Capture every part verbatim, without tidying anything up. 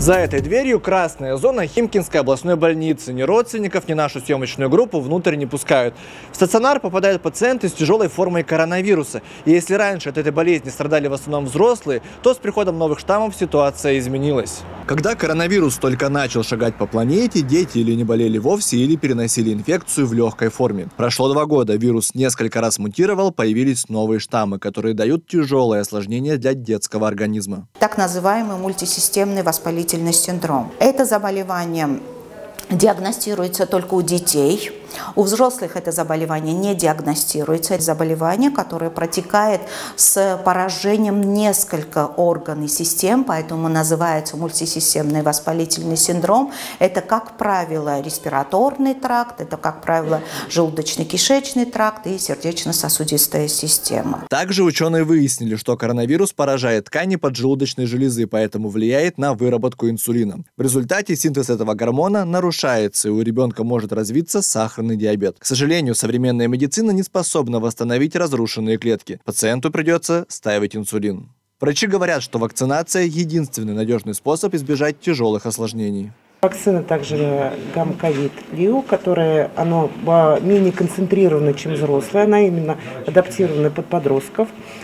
За этой дверью красная зона Химкинской областной больницы. Ни родственников, ни нашу съемочную группу внутрь не пускают. В стационар попадают пациенты с тяжелой формой коронавируса. И если раньше от этой болезни страдали в основном взрослые, то с приходом новых штаммов ситуация изменилась. Когда коронавирус только начал шагать по планете, дети или не болели вовсе, или переносили инфекцию в легкой форме. Прошло два года, вирус несколько раз мутировал, появились новые штаммы, которые дают тяжелые осложнения для детского организма. Так называемый мультисистемный воспалительный синдром. Это заболевание диагностируется только у детей. У взрослых это заболевание не диагностируется. Это заболевание, которое протекает с поражением нескольких органов и систем, поэтому называется мультисистемный воспалительный синдром. Это, как правило, респираторный тракт, это, как правило, желудочно-кишечный тракт и сердечно-сосудистая система. Также ученые выяснили, что коронавирус поражает ткани поджелудочной железы, поэтому влияет на выработку инсулина. В результате синтез этого гормона нарушается, и у ребенка может развиться сахарный диабет. К сожалению, современная медицина не способна восстановить разрушенные клетки. Пациенту придется ставить инсулин. Врачи говорят, что вакцинация – единственный надежный способ избежать тяжелых осложнений. Вакцина также гамма-ковид-лиу, которая оно менее концентрирована, чем взрослая, она именно адаптирована под подростков,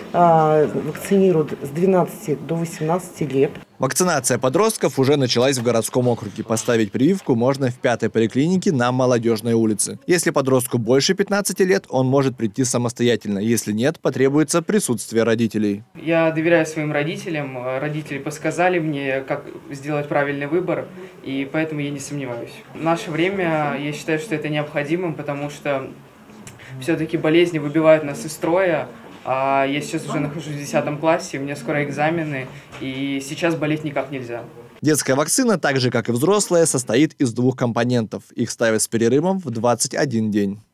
вакцинируют с двенадцати до восемнадцати лет. Вакцинация подростков уже началась в городском округе. Поставить прививку можно в пятой поликлинике на Молодежной улице. Если подростку больше пятнадцати лет, он может прийти самостоятельно. Если нет, потребуется присутствие родителей. Я доверяю своим родителям. Родители подсказали мне, как сделать правильный выбор, и поэтому я не сомневаюсь. В наше время я считаю, что это необходимым, потому что все-таки болезни выбивают нас из строя. Я сейчас уже нахожусь в десятом классе, у меня скоро экзамены, и сейчас болеть никак нельзя. Детская вакцина, так же как и взрослая, состоит из двух компонентов. Их ставят с перерывом в двадцать один день.